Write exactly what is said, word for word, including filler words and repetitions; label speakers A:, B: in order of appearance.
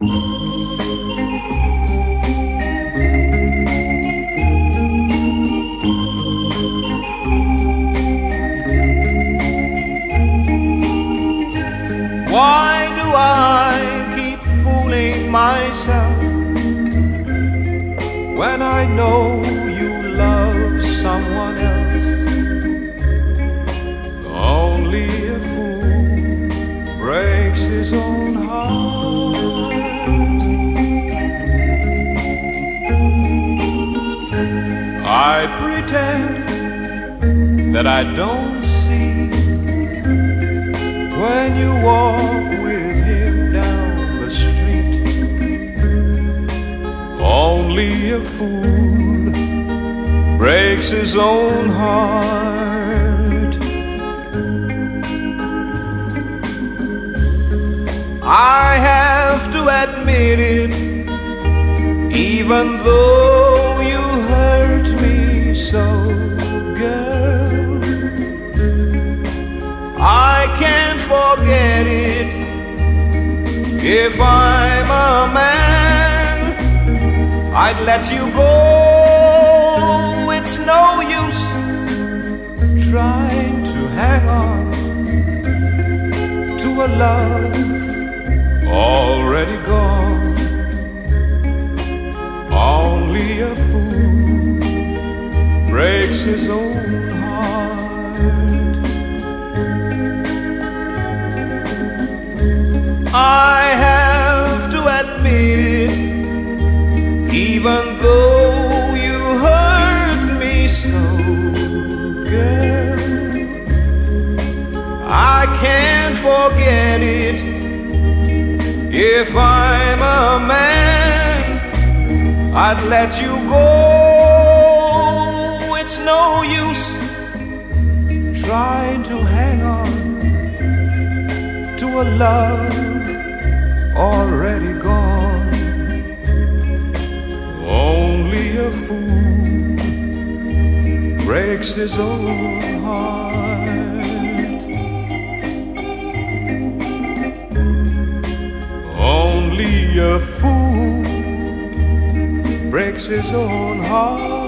A: Why do I keep fooling myself when I know you love someone else? Only a fool breaks his own heart. I pretend that I don't see when you walk with him down the street. Only a fool breaks his own heart. I have to admit it, even though you hurt me so, girl. I can't forget it. If I'm a man, I'd let you go. It's no use trying to hang on to a love already gone. Only a fool breaks his own heart. I have to admit it, even though you hurt me so, girl. I can't forget it. If I'm a man, I'd let you go. It's no use trying to hang on to a love already gone. Only a fool breaks his own heart. Only a fool breaks his own heart.